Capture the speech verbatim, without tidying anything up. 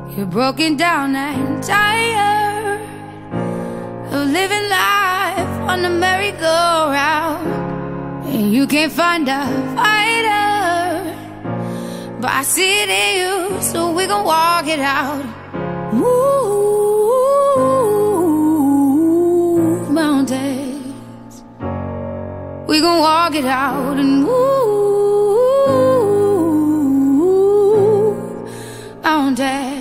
You're broken down and tired of living life on the merry-go-round, and you can't find a fighter, but I see it in you, so we gon' walk it out. Move mountains, we gon' walk it out and move mountains.